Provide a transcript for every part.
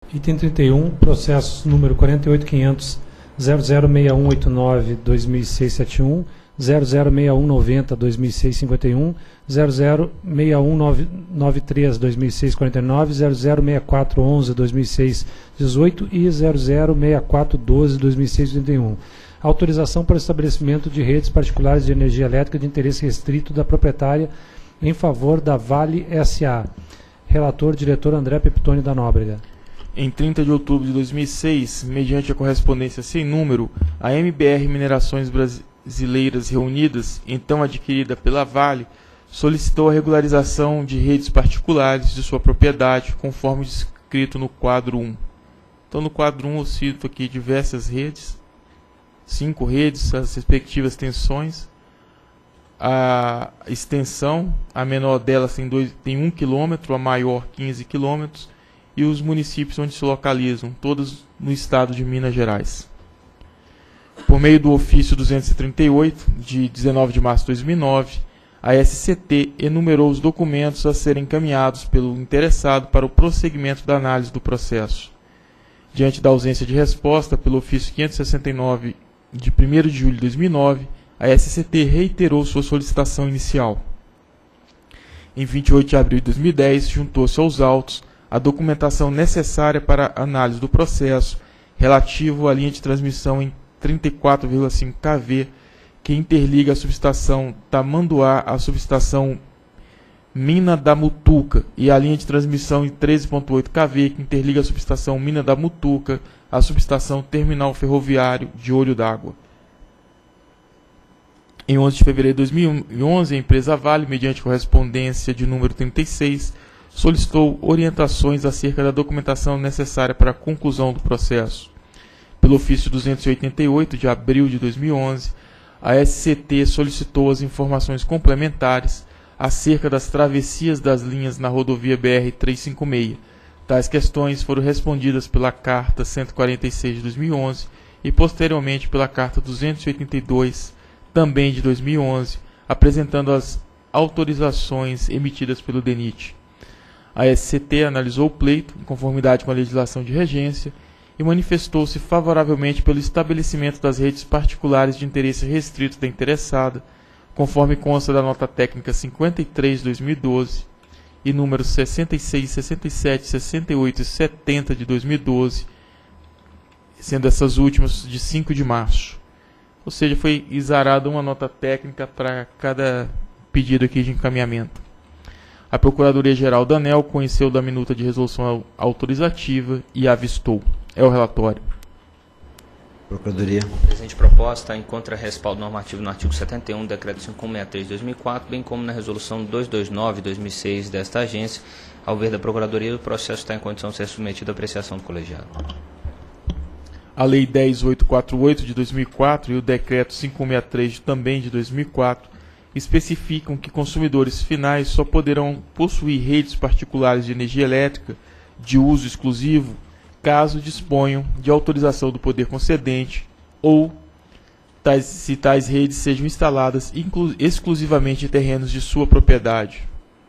Item 31, processos número 48.500.006189.2006.71, 006190.2006.51, 006193.2006.49, 006411.2006.18 e 006412.2006.81. Autorização para o estabelecimento de redes particulares de energia elétrica de interesse restrito da proprietária em favor da Vale S.A. Relator, diretor André Peptoni da Nóbrega. Em 30 de outubro de 2006, mediante a correspondência sem número, a MBR Minerações Brasileiras Reunidas, então adquirida pela Vale, solicitou a regularização de redes particulares de sua propriedade, conforme descrito no quadro 1. Então, no quadro 1, eu cito aqui diversas redes, 5 redes, as respectivas tensões. A extensão, a menor delas tem 1 km, a maior 15 km, e os municípios onde se localizam, todos no estado de Minas Gerais. Por meio do ofício 238, de 19 de março de 2009, a SCT enumerou os documentos a serem encaminhados pelo interessado para o prosseguimento da análise do processo. Diante da ausência de resposta pelo ofício 569, de 1º de julho de 2009, a SCT reiterou sua solicitação inicial. Em 28 de abril de 2010, juntou-se aos autos a documentação necessária para a análise do processo relativo à linha de transmissão em 34,5 kV que interliga a subestação Tamanduá à subestação Mina da Mutuca e a linha de transmissão em 13,8 kV que interliga a subestação Mina da Mutuca à subestação Terminal Ferroviário de Olho d'Água. Em 11 de fevereiro de 2011, a empresa Vale, mediante correspondência de número 36, solicitou orientações acerca da documentação necessária para a conclusão do processo. Pelo ofício 288, de abril de 2011, a SCT solicitou as informações complementares acerca das travessias das linhas na rodovia BR-356. Tais questões foram respondidas pela Carta 146 de 2011 e posteriormente pela Carta 282, também de 2011, apresentando as autorizações emitidas pelo DENIT. A SCT analisou o pleito, em conformidade com a legislação de regência, e manifestou-se favoravelmente pelo estabelecimento das redes particulares de interesse restrito da interessada, conforme consta da nota técnica 53 de 2012 e números 66, 67, 68 e 70 de 2012, sendo essas últimas de 5 de março. Ou seja, foi exarada uma nota técnica para cada pedido aqui de encaminhamento. A Procuradoria-Geral da ANEEL conheceu da minuta de resolução autorizativa e avistou. É o relatório. Procuradoria. A presente proposta encontra respaldo normativo no artigo 71 do Decreto 5163 de 2004, bem como na Resolução 229 de 2006 desta agência. Ao ver da Procuradoria, o processo está em condição de ser submetido à apreciação do colegiado. A Lei 10.848 de 2004 e o Decreto 5163 também de 2004 especificam que consumidores finais só poderão possuir redes particulares de energia elétrica de uso exclusivo caso disponham de autorização do poder concedente ou se tais redes sejam instaladas exclusivamente em terrenos de sua propriedade.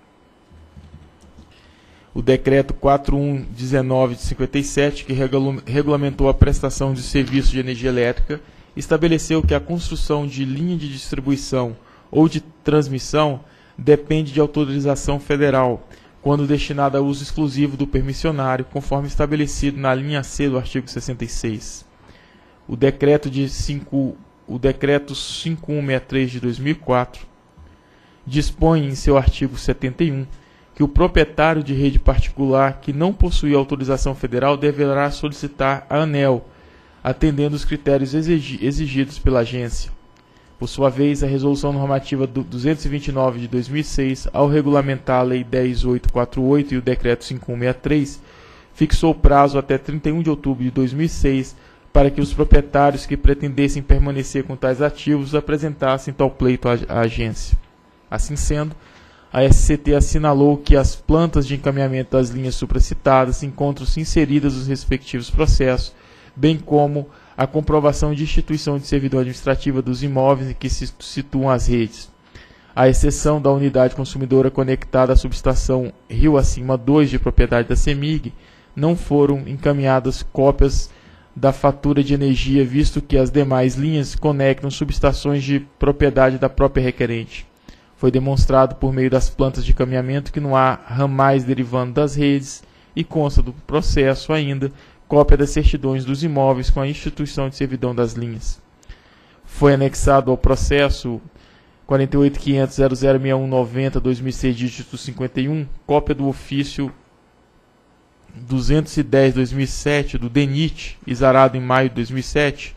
O Decreto 4119 de 57, que regulamentou a prestação de serviços de energia elétrica, estabeleceu que a construção de linha de distribuição ou de transmissão depende de autorização federal, quando destinada a uso exclusivo do permissionário, conforme estabelecido na linha C do artigo 66. O Decreto 5163 de 2004 dispõe em seu artigo 71 que o proprietário de rede particular que não possui autorização federal deverá solicitar à ANEEL, atendendo os critérios exigidos pela agência. Por sua vez, a Resolução Normativa 229 de 2006, ao regulamentar a Lei 10.848 e o Decreto 5163, fixou o prazo até 31 de outubro de 2006 para que os proprietários que pretendessem permanecer com tais ativos apresentassem tal pleito à agência. Assim sendo, a SCT assinalou que as plantas de encaminhamento das linhas supracitadas encontram-se inseridas nos respectivos processos, bem como a comprovação de instituição de servidão administrativa dos imóveis em que se situam as redes, à exceção da unidade consumidora conectada à subestação Rio Acima 2 de propriedade da CEMIG, não foram encaminhadas cópias da fatura de energia, visto que as demais linhas conectam subestações de propriedade da própria requerente. Foi demonstrado por meio das plantas de caminhamento que não há ramais derivando das redes e consta do processo ainda cópia das certidões dos imóveis com a instituição de servidão das linhas. Foi anexado ao processo 48.500.006190/2006, dígito 51, cópia do ofício 210/2007 do DENIT, exarado em maio de 2007,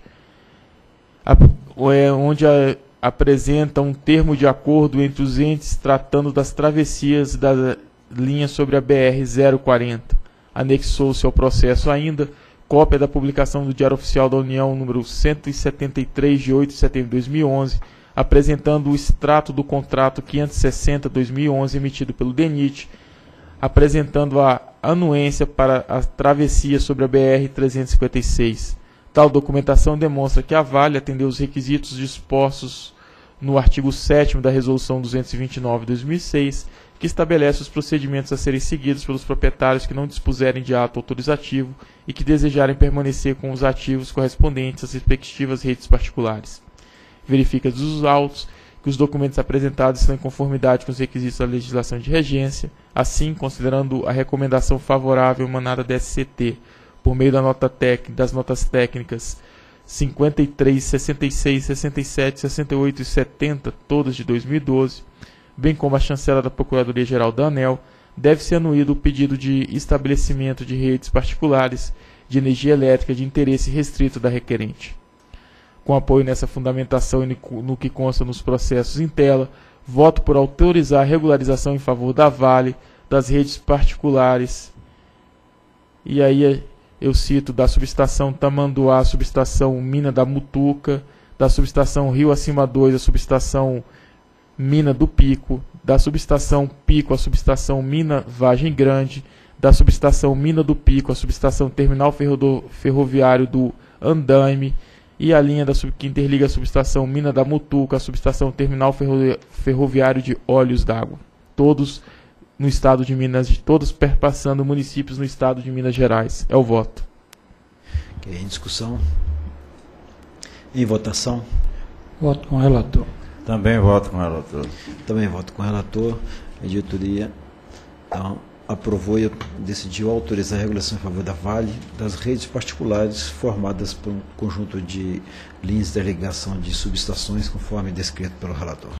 onde apresenta um termo de acordo entre os entes tratando das travessias da linha sobre a BR-040. Anexou-se ao processo ainda cópia da publicação do Diário Oficial da União número 173 de 8 de setembro de 2011, apresentando o extrato do contrato 560/2011 emitido pelo DENIT, apresentando a anuência para a travessia sobre a BR-356. Tal documentação demonstra que a Vale atendeu os requisitos dispostos no artigo 7º da Resolução 229/2006, que estabelece os procedimentos a serem seguidos pelos proprietários que não dispuserem de ato autorizativo e que desejarem permanecer com os ativos correspondentes às respectivas redes particulares. Verifica dos autos que os documentos apresentados estão em conformidade com os requisitos da legislação de regência, assim, considerando a recomendação favorável emanada da SCT, por meio das notas técnicas 53, 66, 67, 68 e 70, todas de 2012, bem como a chancela da Procuradoria-Geral da ANEEL, deve ser anuído o pedido de estabelecimento de redes particulares de energia elétrica de interesse restrito da requerente. Com apoio nessa fundamentação e no que consta nos processos em tela, voto por autorizar a regularização em favor da Vale, das redes particulares. E aí eu cito da subestação Tamanduá, a subestação Mina da Mutuca, da subestação Rio Acima 2, a subestação Mina do Pico, da subestação Pico, a subestação Mina Vargem Grande, da subestação Mina do Pico, a subestação Terminal Ferroviário do Andaime, e a linha que interliga a subestação Mina da Mutuca, a subestação Terminal Ferroviário de Olhos d'Água. Todos no estado de Minas, todos perpassando municípios no estado de Minas Gerais. É o voto. Ok, em discussão. Em votação. Voto com o relator. Também voto com o relator. Também voto com o relator. A editoria então, aprovou e decidiu autorizar a regulação em favor da Vale das redes particulares formadas por um conjunto de linhas de ligação de subestações conforme descrito pelo relator.